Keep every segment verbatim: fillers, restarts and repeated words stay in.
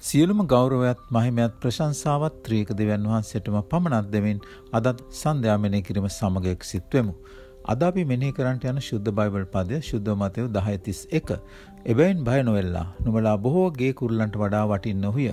සියලුම ගෞරවයත් මහිමයත් ප්‍රශංසාවත් ත්‍රික දෙවියන් වහන්සේටම පමණක් දෙමින් අදත් සන්ධ්‍යා මෙනෙහි කිරීම සමග එක්සිත වෙමු. අද අපි මෙනෙහි කරන්නට යන ශුද්ධ බයිබල් පදය ශුද්ධ මතෙව් දහය තිස් එක. එබැවින් භය නොවෙල්ලා නුඹලා බොහෝ ගේ කුරුල්ලන්ට වඩා වටින්නහුය.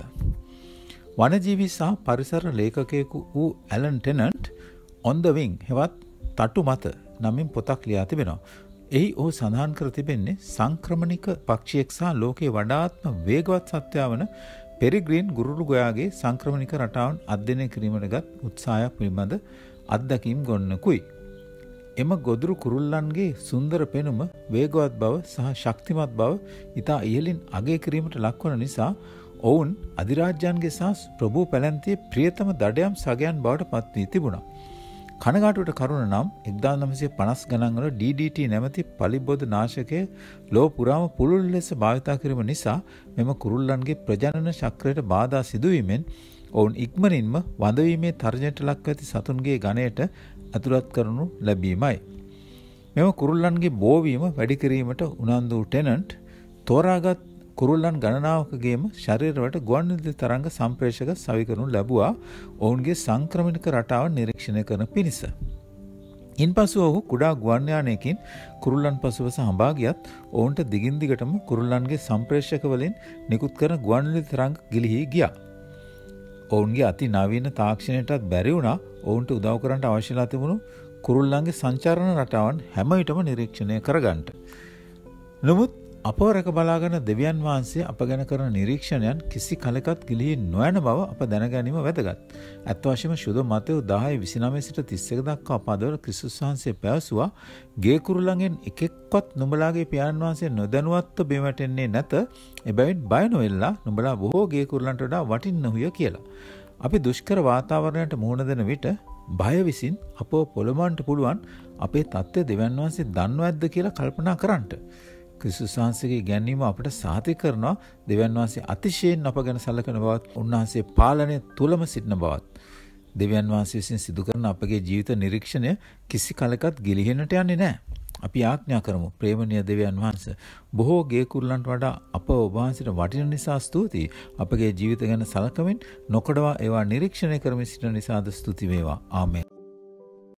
වනජීවී සහ පරිසර ලේඛකයෙකු වූ Alan Tennant On the Wing හෙවත් තටු මත නමින් පොතක් ලියා තිබෙනවා. එහි ඔහු සඳහන් කර තිබෙන්නේ සංක්‍රමණික පක්ෂියෙක් සහ ලෝකයේ වඩාත්ම වේගවත් සත්වයා වන පෙරිග්‍රීන් ගුරුළු ගොයාගේ සංක්‍රමණික රටාවන් අධ්‍යයනය කිරීමටගත් උත්සාහයක් පිළිබඳ අත්දැකීම් ගොන්නකුයි. එම ගොදුරු කුරුල්ලන්ගේ සුන්දර පෙනුම, වේගවත් බව සහ ශක්තිමත් බව ඉතා ඉහළින් අගය කිරීමට ලක්වන නිසා ඔවුන් අධිරාජ්‍යයන්ගේ සහ ප්‍රභූ පැලැන්තියේ ප්‍රියතම දඩයම් සගයන් බවට පත් වී තිබුණා. කනගාටුවට කරුණ නම් එක්දාස් නවසිය පනස් ගණන් වල ඩී ඩී ටී නැමැති පලිබොද නාශකය ලෝ පුරාම පුළුල් ලෙස භාවිතා කිරීම නිසා මෙම කුරුල්ලන්ගේ ප්‍රජනන චක්‍රයට බාධා සිදුවීමෙන් ඔවුන් ඉක්මනින්ම වඳවීමේ තර්ජනයට ලක්ව ඇති සතුන්ගේ ගණයට ඇතුළත් කරනු ලැබීමයි. මෙම කුරුල්ලන්ගේ බෝවීම වැඩි කිරීමට උනන්දු වූ ටෙනන්ට් තෝරාගත් කුරුල්ලන් ගණනාවකගේම ශරීරවලට ගුවන්විදුලි තරංග සම්ප්‍රේෂක සවි කරනු ලැබුවා ඔවුන්ගේ සංක්‍රමණික රටාව නිරීක්ෂණය කරන පිණිස. ඉන්පසු ඔහු කුඩා ගුවන් යානයකින් කුරුල්ලන් පසුපස හඹා ගියත් ඔවුන්ට දිගින් දිගටම කුරුල්ලන්ගේ සම්ප්‍රේෂක වලින් නිකුත් කරන ගුවන්විදුලි තරංග ගිලිහී ගියා. ඔවුන්ගේ අති නවීන තාක්ෂණයටත් බැරි වුණා ඔවුන්ට උදව් කරන්නට අවශ්‍යලා තිබුණු කුරුල්ලන්ගේ සංචාරන රටාවන් හැම විටම නිරීක්ෂණය කරගන්නට. නමුත් අපව රැක බලාගෙන දෙවියන් වහන්සේ අප ගැන කරන නිරීක්ෂණයන් කිසි කලකත් ගිලිහී නොයන බව අප දැනගැනීම වැදගත්. ඇත්ත වශයෙන්ම ශුද්ධ මතෙව් දහය විසිනවය සිට තිස් එක දක්වා පදවල ක්‍රිස්තුස් වහන්සේ පැවසුවා ගේ කුරුල්ලන්ගෙන් එකෙක්වත් නුඹලාගේ පියාණන් වහන්සේ නොදැනුවත්ව බිම වැටෙන්නේ නැත. එබැවින් බය නොවෙල්ලා නුඹලා බොහෝ ගේ කුරුල්ලන්ට වඩා වටින්නහුය කියලා. අපි දුෂ්කර වාතාවරණයට මුහුණ දෙන විට බය විසින් අපව පොළඹවන්නට පුළුවන් අපේ தත්ත්වය දෙවියන් වහන්සේ දන්නවද කියලා කල්පනා කරන්නට. ක්‍රිස්තුස් වහන්සේගේ ගැන්වීම අපට සාතික කරනවා දෙවියන් වහන්සේ අතිශයින් අප ගැන සැලකන බවත්, උන්වහන්සේ පාලනය තුලම සිටින බවත්. දෙවියන් වහන්සේ විසින් සිදු කරන අපගේ ජීවිත නිරීක්ෂණය කිසි කලකත් ගිලිහෙන්නට යන්නේ නැහැ. අපි ආඥා කරමු ප්‍රේමණීය දෙවියන් වහන්සේ බොහෝ ගේ කුරුල්ලන්ට වඩා අප ඔබ වහන්සේට වටින නිසා ස්තුතියි. අපගේ ජීවිත ගැන සලකමින් නොකඩවා ඒවා නිරීක්ෂණය කරමින් සිටින නිසාද ස්තුති වේවා. ආමේන්.